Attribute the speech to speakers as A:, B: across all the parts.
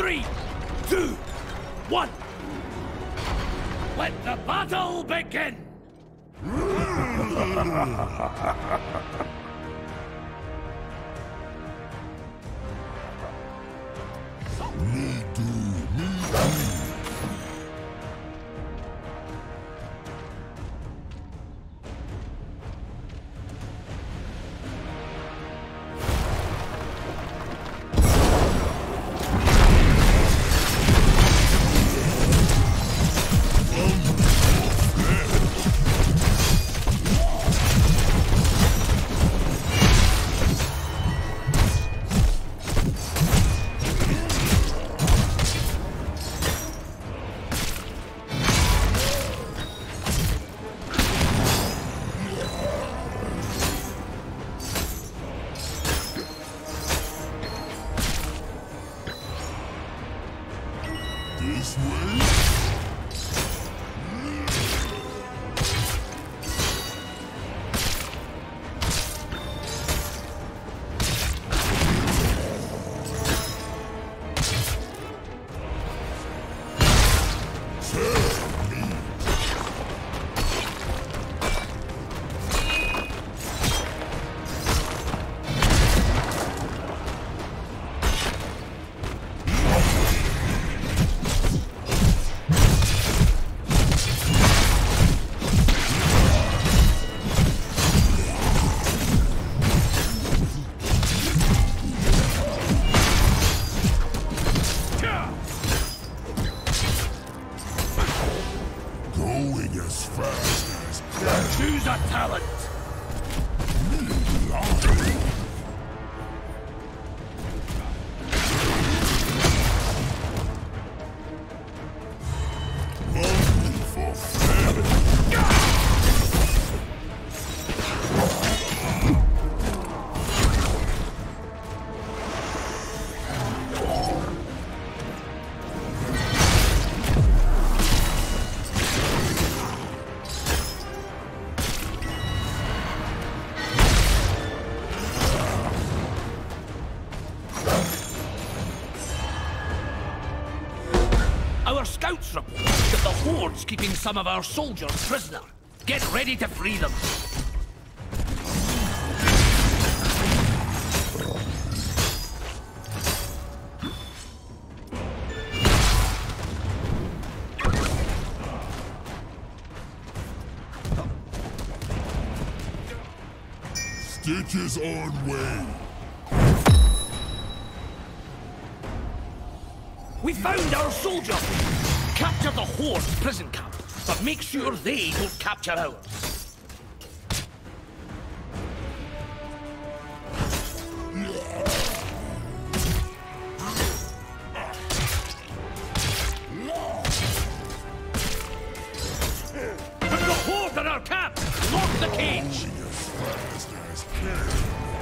A: 3, 2, 1. Let the battle begin!
B: Me too. This way? Going as fast as
A: Choose a talent!
B: only for fun.
A: Our scouts report that the Horde's keeping some of our soldiers prisoner. Get ready to free them.
B: Stitches on way.
A: We found our soldiers! Capture the Horde's prison camp, but make sure they don't capture ours. Put the Horde in our camp! Lock the cage!
B: As fast as can.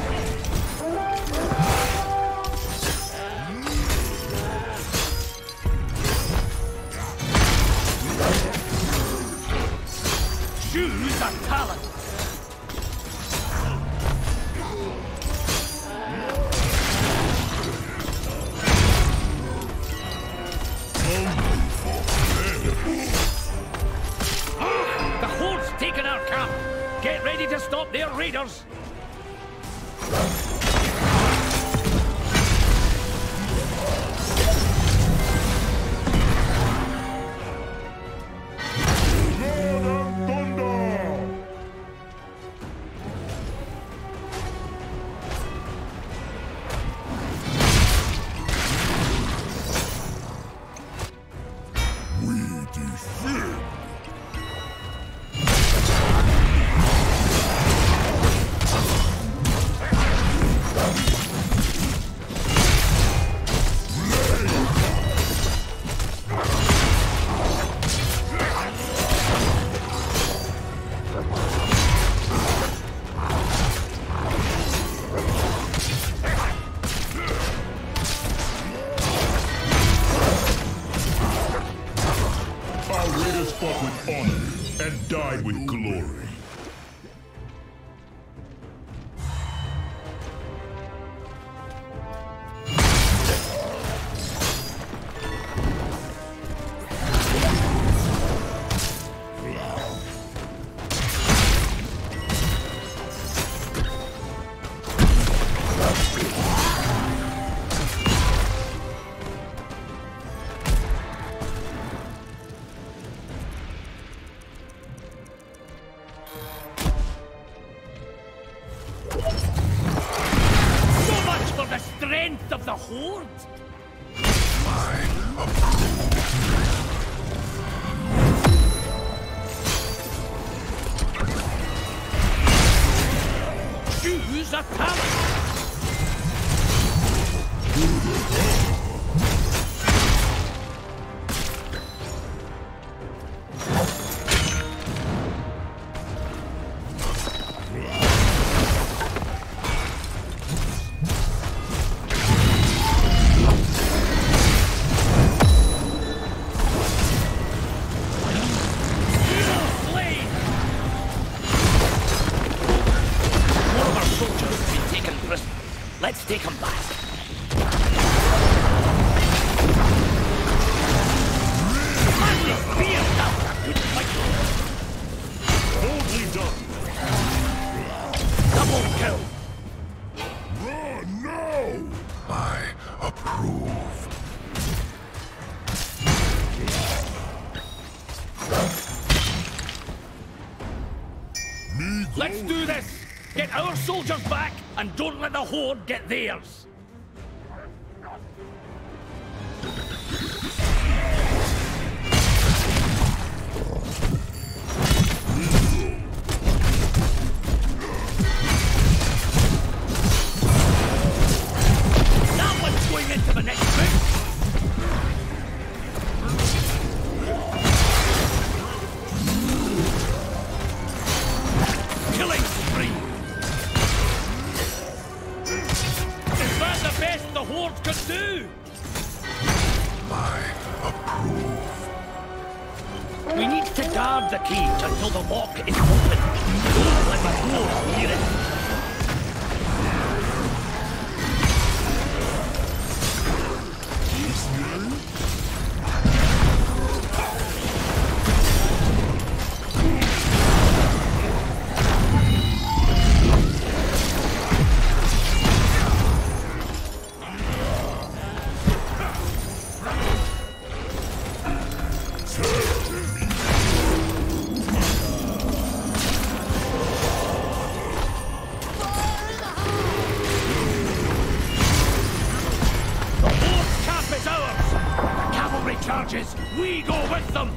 A: Choose a talent! The Horde's taken our camp! Get ready to stop their raiders!
B: Fought with honor and died with glory.
A: talent! Let's take him back. Massive spear now! Good fight.
B: Boldly done.
A: Double kill.
B: No!
C: I approve.
A: Let's do this! Get our soldiers back, and don't let the Horde get theirs! That one's going into the next round! Killing spree! Is that the best the Horde could do?
C: I approve.
A: We need to guard the cage until the lock is open. Don't let the Horde near it. Charges! We go with them!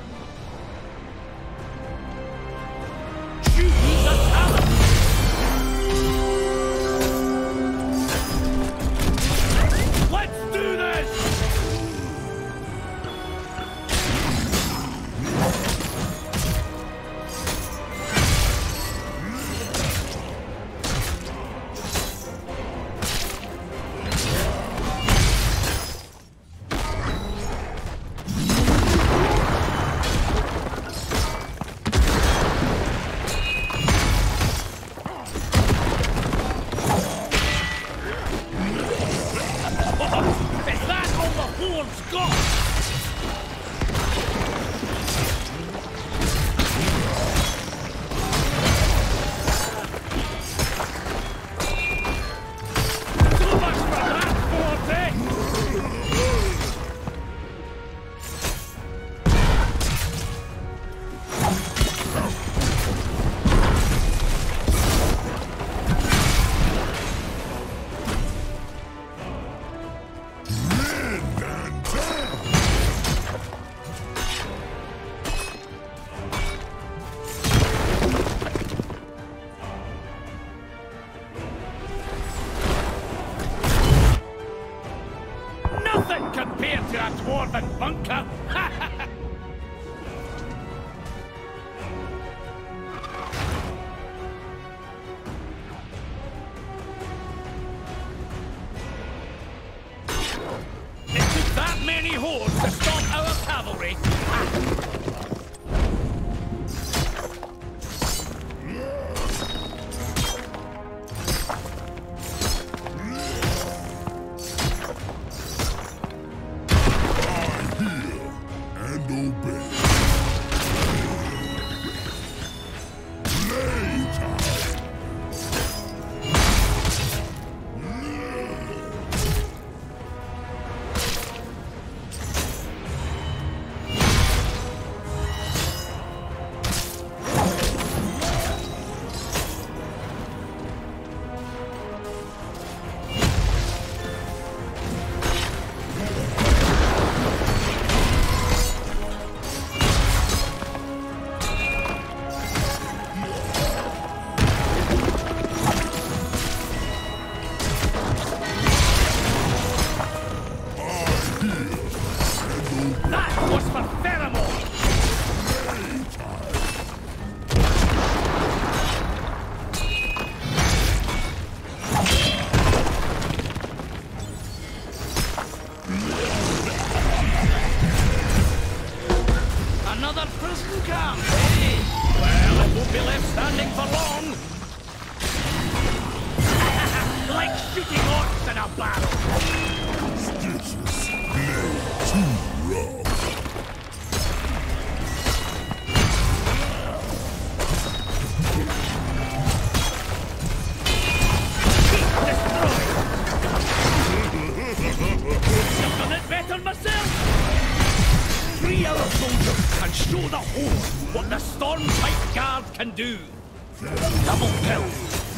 A: Choose the talent! Let's do this! Is that all the Horde's got? So much for that, Horde, eh? Nothing compared to a dwarven bunker! It took that many Hordes to stop our cavalry!
B: And obey. Playtime.
A: That was for pheromone! Another prison camp, eh? Well, it won't be left standing for long. Like shooting orcs in a barrel.
B: Stitches play too rough.
A: I've done it better myself. 3 other soldiers and show the Horde what the Stormpipe Guard can do. Double kill.